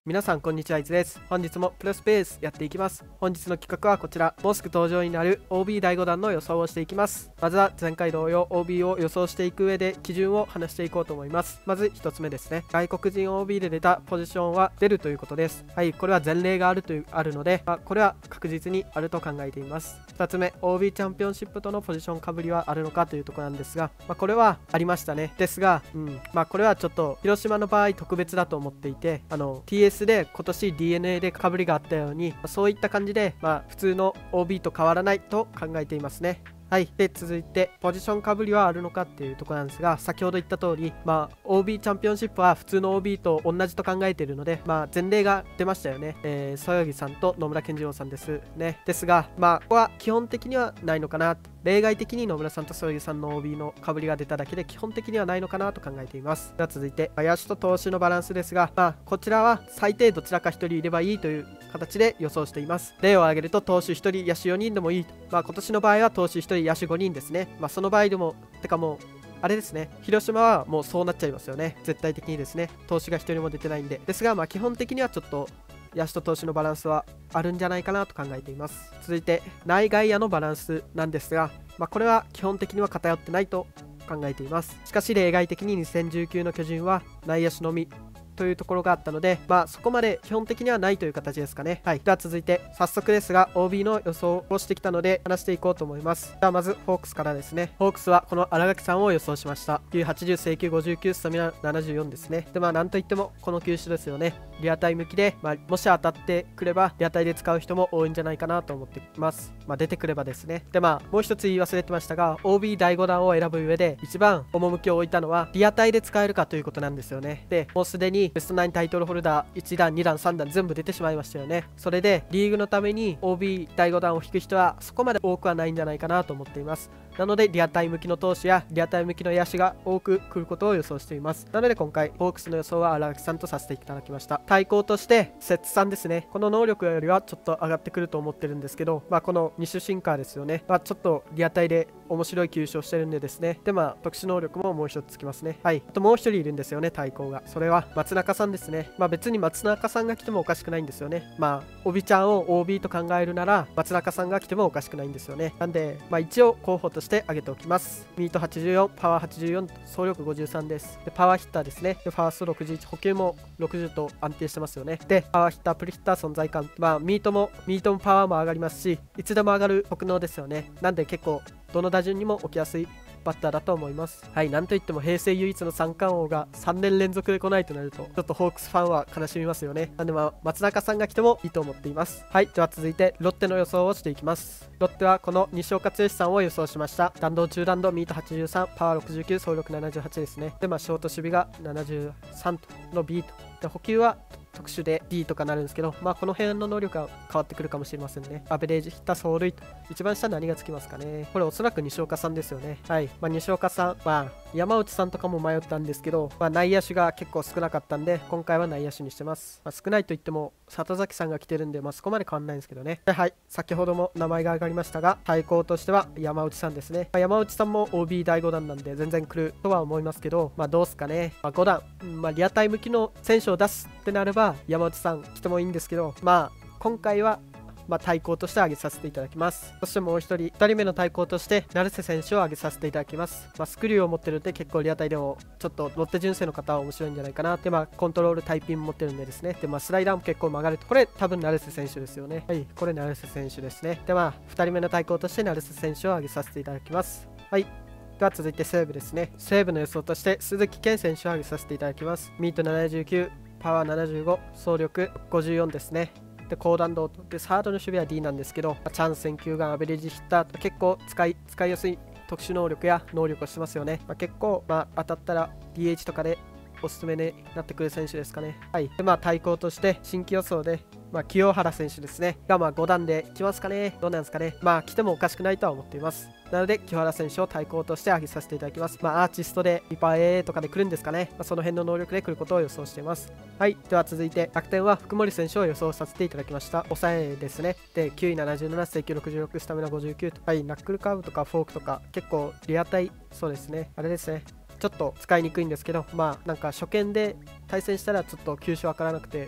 皆さんこんにちは、いつです。本日もプロスペースやっていきます。本日の企画はこちら、もうすぐ登場になる OB 第5弾の予想をしていきます。まずは前回同様 OB を予想していく上で基準を話していこうと思います。まず1つ目ですね。外国人 OB で出たポジションは出るということです。はい、これは前例があるので、これは確実にあると考えています。2つ目、OB チャンピオンシップとのポジションかぶりはあるのかというところなんですが、これはありましたね。ですが、これはちょっと広島の場合特別だと思っていて、TS で今年 DNA でかぶりがあったように、そういった感じで、普通の OB と変わらないと考えていますね。はい。で、続いて、ポジションかぶりはあるのかっていうところなんですが、先ほど言った通り、OB チャンピオンシップは普通の OB と同じと考えているので、前例が出ましたよね。そよぎさんと野村健次郎さんですね。ですが、ここは基本的にはないのかな。例外的に野村さんとそよぎさんの OB のかぶりが出ただけで、基本的にはないのかなと考えています。では続いて、野手と投手のバランスですが、こちらは最低どちらか1人いればいいという形で予想しています。例を挙げると投手1人、野手4人でもいいと。今年の場合は投手1人、野手5人ですね。その場合でも、もう、あれですね、広島はもうそうなっちゃいますよね。絶対的にですね。投手が1人も出てないんで。ですが、基本的にはちょっと、野手と投手のバランスはあるんじゃないかなと考えています。続いて、内外野のバランスなんですが、これは基本的には偏ってないと考えています。しかし、例外的に2019の巨人は内野手のみというところがあったので、そこまで基本的にはないという形ですかね。はい。では続いて、早速ですが、OB の予想をしてきたので、話していこうと思います。ではまず、ホークスからですね。ホークスはこの新垣さんを予想しました。980、制球59、スタミナ74ですね。で、なんといっても、この球種ですよね。リアタイ向きで、もし当たってくれば、リアタイで使う人も多いんじゃないかなと思っています。出てくればですね。で、もう一つ言い忘れてましたが、OB 第5弾を選ぶ上で、一番趣を置いたのは、リアタイで使えるかということなんですよね。で、もうすでにベスト9タイトルホルダー1弾、2弾、3弾全部出てしまいましたよね。それでリーグのために OB 第5弾を引く人はそこまで多くはないんじゃないかなと思っています。なのでリアタイ向きの投手やリアタイ向きの野手が多く来ることを予想しています。なので今回ホークスの予想は荒木さんとさせていただきました。対抗としてセッツさんですね。この能力よりはちょっと上がってくると思ってるんですけど、この2種シンカーですよね。ちょっとリアタイで面白い球種をしてるんでですね。で、特殊能力ももう一つつきますね。はい。あともう一人いるんですよね、対抗が。それは松中さんですね。別に松中さんが来てもおかしくないんですよね。オビちゃんを OB と考えるなら松中さんが来てもおかしくないんですよね。なんで、一応候補として挙げておきます。ミート84、パワー84、走力53です。で、パワーヒッターですね。で、ファースト61、補給も60と安定してますよね。で、パワーヒッター、プリヒッター存在感。ミートもパワーも上がりますし、いつでも上がる特能ですよね。なんで結構、どの打順にも置きやすいバッターだと思います。はい、なんといっても平成唯一の三冠王が3年連続で来ないとなると、ちょっとホークスファンは悲しみますよね。なんで松中さんが来てもいいと思っています。はい、では続いてロッテの予想をしていきます。ロッテはこの西岡剛さんを予想しました。弾道中弾道ミート83、パワー69、走力78ですね。で、ショート守備が73との B と。で、補給は特殊で D とかなるんですけど、この辺の能力が変わってくるかもしれませんね。アベレージヒッター走塁と。一番下何がつきますかね。これおそらく西岡さんですよね。はい。西岡さんは、山内さんとかも迷ったんですけど、内野手が結構少なかったんで、今回は内野手にしてます。少ないといっても、里崎さんが来てるんで、そこまで変わんないんですけどね。はい。先ほども名前が上がりましたが、対抗としては山内さんですね。山内さんも OB 第5弾なんで、全然来るとは思いますけど、どうすかね。5弾、リアタイ向きの選手を出すってなれば、山内さん来てもいいんですけど、今回は対抗として挙げさせていただきます。そしてもう2人目の対抗として成瀬選手を挙げさせていただきます。スクリューを持ってるんで結構リアタイでもちょっとロッテ純正の方は面白いんじゃないかなって、コントロールタイピンも持ってるんでですね。で、スライダーも結構曲がると、これ多分成瀬選手ですよね。はい、これ成瀬選手ですね。で、2人目の対抗として成瀬選手を挙げさせていただきます。はい。では続いて西武ですね。西武の予想として鈴木健選手を挙げさせていただきます。ミート79、パワー75、走力54ですね。で、高弾道で、サードの守備は D なんですけど、チャンス球眼、アベレージヒッターと結構使いやすい特殊能力や能力をしてますよね。結構、当たったら DH とかでおすすめになってくる選手ですかね。はい。で、対抗として新規予想で、清原選手ですね。が5弾で来ますかね。どうなんですかね。来てもおかしくないとは思っています。なので、清原選手を対抗として挙げさせていただきます。アーティストでリパー A とかで来るんですかね。その辺の能力で来ることを予想しています。はい。では続いて、楽天は福森選手を予想させていただきました。抑えですね。で、9位77、制球66、スタミナ59と。はい。ナックルカーブとかフォークとか、結構リアタイ、そうですね。あれですね。ちょっと使いにくいんですけど、なんか初見で対戦したらちょっと球種わからなくて、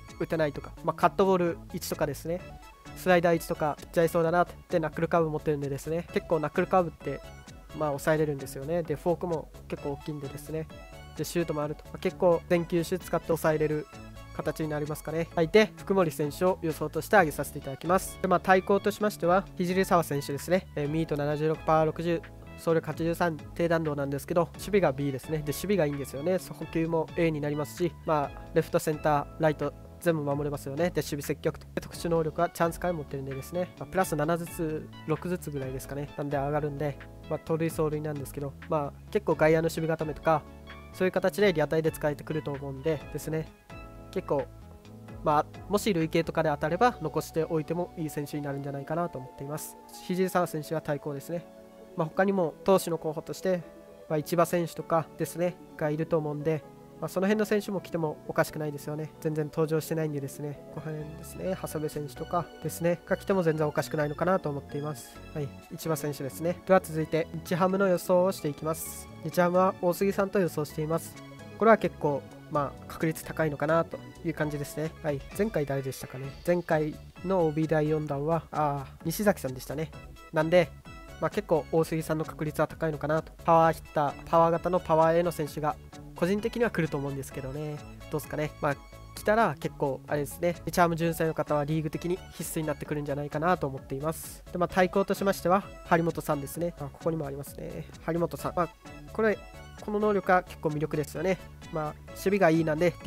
打てないとか、カットボール1とかですね、スライダー1とかピッチャーいそうだなってナックルカーブ持ってるんでですね、結構ナックルカーブって抑えれるんですよね。でフォークも結構大きいんでですね、でシュートもあると、結構全球種使って抑えれる形になりますかね。はい、で福森選手を予想として挙げさせていただきます。で対抗としましては聖澤選手ですね、ミート76、パワー60、走力83、低弾道なんですけど、守備が B ですね。で守備がいいんですよね。補給も A になりますし、レフト、センター、ライト全部守れますよね。で守備積極と特殊能力はチャンス回持ってるんでですね、プラス7ずつ6ずつぐらいですかね、なんで上がるんで、盗塁走塁なんですけど、結構外野の守備固めとかそういう形でリアタイで使えてくると思うんでですね、結構もし累計とかで当たれば残しておいてもいい選手になるんじゃないかなと思っています。聖澤選手は対抗ですね。他にも投手の候補として、市場選手とかですねがいると思うんで、その辺の選手も来てもおかしくないですよね。全然登場してないんでですね、この辺ですね、長谷部選手とかですねが来ても全然おかしくないのかなと思っています。はい、市場選手ですね。では続いて日ハムの予想をしていきます。日ハムは大杉さんと予想しています。これは結構確率高いのかなという感じですね。はい、前回誰でしたかね。前回の OB 第4弾は西崎さんでしたね。なんで結構大杉さんの確率は高いのかなと。パワーヒッター、パワー型のパワー A の選手が個人的には来ると思うんですけどね、どうですかね。来たら結構あれですね、チャーム純正の方はリーグ的に必須になってくるんじゃないかなと思っています。で対抗としましては張本さんですね。ここにもありますね、張本さん。この能力は結構魅力ですよね。守備がいいなんで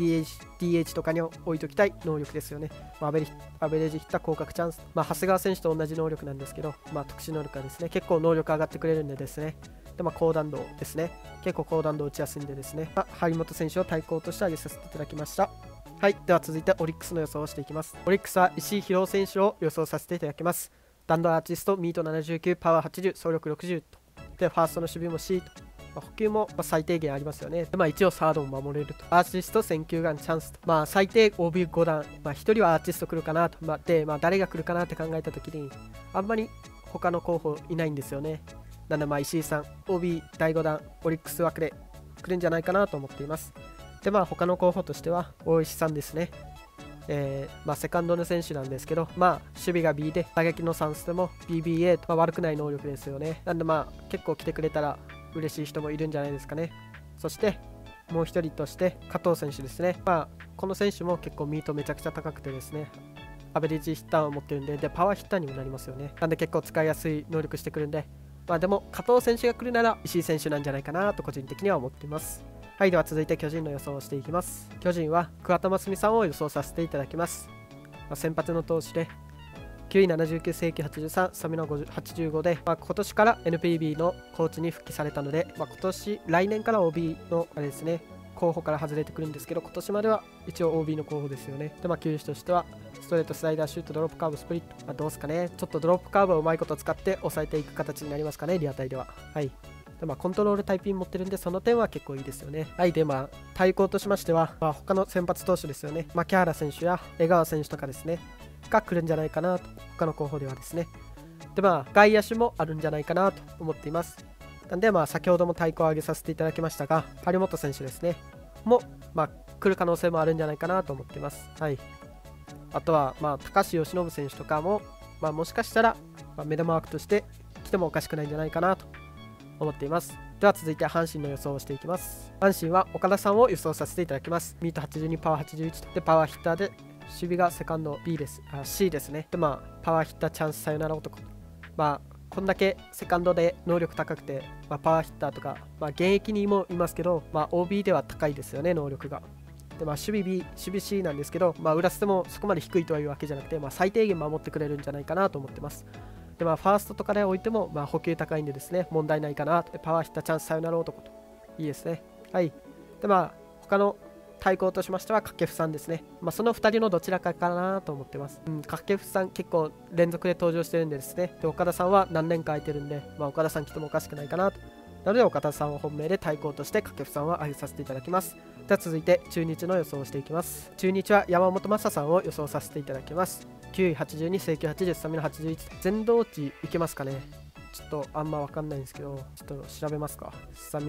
DH とかに置いときたい能力ですよね。アベレージヒッター降格チャンス、長谷川選手と同じ能力なんですけど、特殊能力はですね結構能力上がってくれるんでですね、で高弾道ですね、結構高弾道打ちやすいんでですね、張本選手を対抗として挙げさせていただきました。はい、では続いてオリックスの予想をしていきます。オリックスは石井宏選手を予想させていただきます。弾道アーティスト、ミート79、パワー80、走力60と。でファーストの守備も C と。補給も最低限ありますよね。で一応サードも守れると。アーティスト選球眼チャンスと。最低 OB5 段。1人はアーティスト来るかなと。で、誰が来るかなって考えたときに、あんまり他の候補いないんですよね。なので石井さん、OB 第5弾、オリックス枠で来るんじゃないかなと思っています。で、他の候補としては、大石さんですね。セカンドの選手なんですけど、守備が B で、打撃のスタンスでも BBA と悪くない能力ですよね。なんで結構来てくれたら、嬉しい人もいるんじゃないですかね。そしてもう一人として加藤選手ですね。この選手も結構ミートめちゃくちゃ高くてですね、アベレージヒッターを持ってるんで、パワーヒッターにもなりますよね。なんで結構使いやすい能力してくるんで、でも加藤選手が来るなら石井選手なんじゃないかなと個人的には思っています。はい、では続いて巨人の予想をしていきます。巨人は桑田真澄さんを予想させていただきます。先発の投手で9位79、正規83、スタミナ85で、今年から NPB のコーチに復帰されたので、来年から OB のあれですね、候補から外れてくるんですけど、今年までは一応 OB の候補ですよね。で、球種としては、ストレート、スライダー、シュート、ドロップカーブ、スプリット。どうですかね。ちょっとドロップカーブをうまいこと使って抑えていく形になりますかね、リアタイでは。はい。でコントロールタイピン持ってるんで、その点は結構いいですよね。はい。で、対抗としましては、他の先発投手ですよね。牧原選手や江川選手とかですね。が来るんじゃないかなと、他の候補ではですね。で外野手もあるんじゃないかなと思っています。なんで先ほども対抗を挙げさせていただきましたが、張本選手ですねも来る可能性もあるんじゃないかなと思っています。はい。あとは高橋由伸選手とかももしかしたら目玉枠として来てもおかしくないんじゃないかなと思っています。では続いて阪神の予想をしていきます。阪神は岡田さんを予想させていただきます。ミート82、パワー81と。でパワーヒッターで守備がセカンド B です。C ですね。でパワーヒッターチャンスさよなら男。こんだけセカンドで能力高くて、パワーヒッターとか、現役にもいますけど、OB では高いですよね、能力が。で守備 B、守備 C なんですけど、裏捨てもそこまで低いとはいうわけじゃなくて、最低限守ってくれるんじゃないかなと思ってます。でファーストとかで置いても、補給高いんでですね、問題ないかなと。パワーヒッターチャンスさよなら男と。いいですね。はい。で他の対抗としましては掛布さんですね。その2人のどちらかかなと思ってます。掛布さん結構連続で登場してるんでですね。で岡田さんは何年か空いてるんで、岡田さん来てもおかしくないかなと。なので岡田さんを本命で対抗として掛布さんは挙げさせていただきます。では続いて中日の予想をしていきます。中日は山本昌さんを予想させていただきます。9位82、正規80、スタミナ81。全道値いけますかね。ちょっとあんま分かんないんですけど、ちょっと調べますか。スタミナプ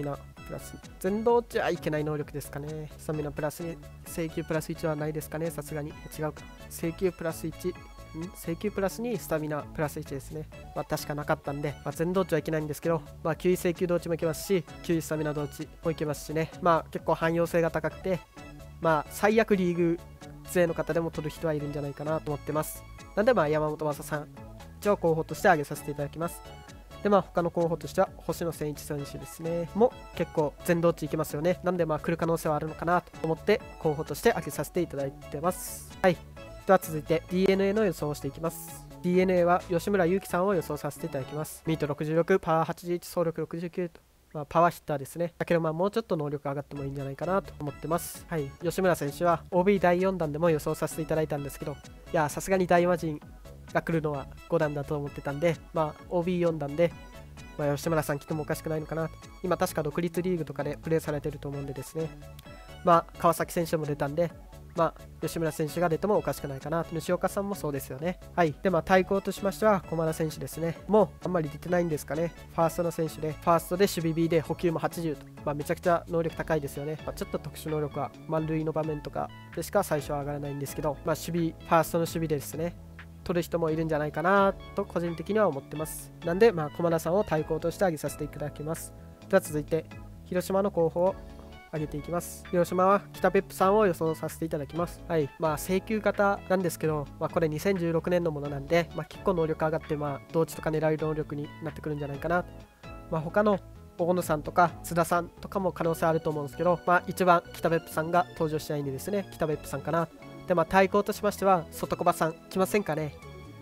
プラス全同値はいけない能力ですかね。スタミナプラスに請求プラス1はないですかね。さすがに違うか。請求プラス1請求プラスにスタミナプラス1ですね。確かなかったんで、全同値はいけないんですけど、9位請求同値もいけますし、9位スタミナ同値もいけますしね。結構汎用性が高くて、最悪リーグ勢の方でも取る人はいるんじゃないかなと思ってます。なんで山本昌さん一応候補として挙げさせていただきます。で他の候補としては星野千一選手ですねも結構全同値いけますよね。なんで来る可能性はあるのかなと思って候補として挙げさせていただいてます。はい、では続いて DNA の予想をしていきます。 DNA は吉村勇輝さんを予想させていただきます。ミート66、パワー81、走力69と、パワーヒッターですね。だけどもうちょっと能力上がってもいいんじゃないかなと思ってます。はい、吉村選手は OB 第4弾でも予想させていただいたんですけど、いやさすがに大魔神が来るのは5段だと思ってたんで、OB4 段で、吉村さん来てもおかしくないのかなと。今確か独立リーグとかでプレーされてると思うんでですね、川崎選手も出たんで、吉村選手が出てもおかしくないかなと。西岡さんもそうですよね。はい、で対抗としましては駒田選手ですね。もうあんまり出てないんですかね。ファーストの選手で、ファーストで守備 B で補給も80と、めちゃくちゃ能力高いですよね。ちょっと特殊能力は満塁の場面とかでしか最初は上がらないんですけど、守備ファーストの守備でですね取る人もいるんじゃないかなと個人的には思ってます。なんで駒田さんを対抗として挙げさせていただきます。では続いて広島の候補を挙げていきます。広島は北別府さんを予想させていただきます。はい、請求型なんですけど、これ2016年のものなんで、結構能力上がって同値とか狙える能力になってくるんじゃないかなと。他の大野さんとか津田さんとかも可能性あると思うんですけど、一番北別府さんが登場しないんでですね、北別府さんかな。で対抗としましては外小場さん来ませんかね。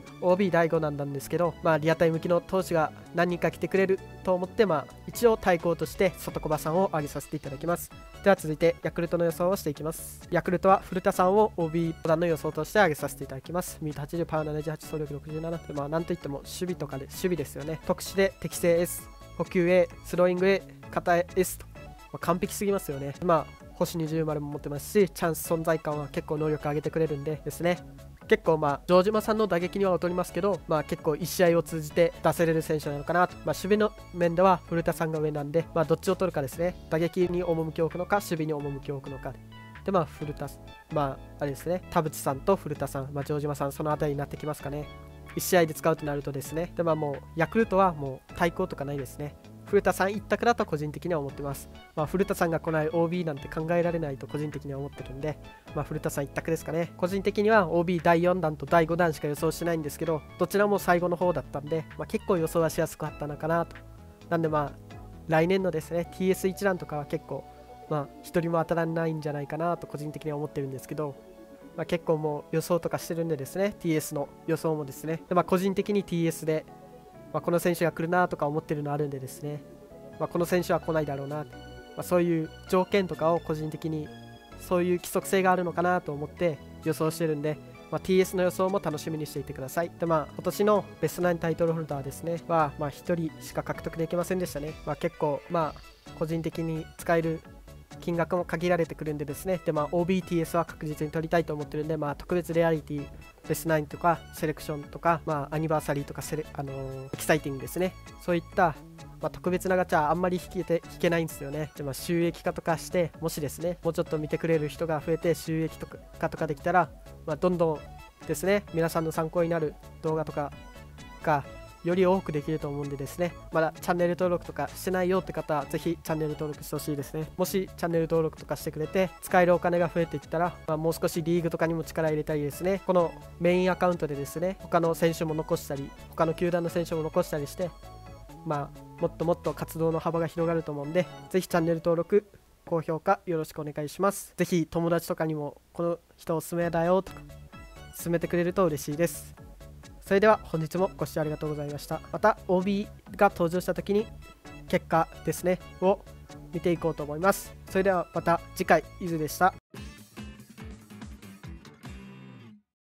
OB 第5弾なんですけど、リアタイ向きの投手が何人か来てくれると思って、一応対抗として外小場さんを挙げさせていただきます。では続いてヤクルトの予想をしていきます。ヤクルトは古田さんを OB 弾の予想として挙げさせていただきます。ミート80、パワー78、走力67で、なんといっても守備とかで守備ですよね。特殊で適正 S、 補給 A、スローイング A、肩 S と、完璧すぎますよね。星20丸も持ってますし、チャンス存在感は結構能力上げてくれるんでですね、結構城島さんの打撃には劣りますけど、結構1試合を通じて出せれる選手なのかなと。守備の面では古田さんが上なんで、どっちを取るかですね。打撃に赴きを置くのか守備に赴きを置くのかで、古田あれですね、田淵さんと古田さん、城島さん、そのあたりになってきますかね。1試合で使うとなるとですね。でもうヤクルトはもう対抗とかないですね。古田さん一択だと個人的には思ってます。古田さんが来ない OB なんて考えられないと個人的には思ってるんで、古田さん一択ですかね。個人的には OB 第4弾と第5弾しか予想しないんですけど、どちらも最後の方だったんで、結構予想はしやすかったのかなと。なんで来年のですね TS1 弾とかは結構一人も当たらないんじゃないかなと個人的には思ってるんですけど、結構もう予想とかしてるんでですね、 TS の予想もですね。で個人的に TS でこの選手が来るなとか思ってるのあるんでですね、この選手は来ないだろうな、そういう条件とかを個人的にそういう規則性があるのかなと思って予想してるんで、TS の予想も楽しみにしていてください。で今年のベストナインタイトルホルダーですねは1人しか獲得できませんでしたね。結構個人的に使える金額も限られてくるんでですね。でOBTS は確実に取りたいと思ってるんで、特別レアリティベストナインとかセレクションとか、アニバーサリーとかエキサイティングですね。そういった、特別なガチャあんまり引けないんですよね。で収益化とかして、もしですねもうちょっと見てくれる人が増えて収益化とかできたら、どんどんですね皆さんの参考になる動画とかがより多くできると思うんでですね、まだチャンネル登録とかしてないよって方はぜひチャンネル登録してほしいですね。もしチャンネル登録とかしてくれて使えるお金が増えてきたら、もう少しリーグとかにも力入れたりですね、このメインアカウントでですね他の選手も残したり他の球団の選手も残したりして、もっともっと活動の幅が広がると思うんで、ぜひチャンネル登録高評価よろしくお願いします。ぜひ友達とかにもこの人おすすめだよとか勧めてくれると嬉しいです。それでは本日もご視聴ありがとうございました。また OB が登場した時に結果ですねを見ていこうと思います。それではまた次回、伊豆でした。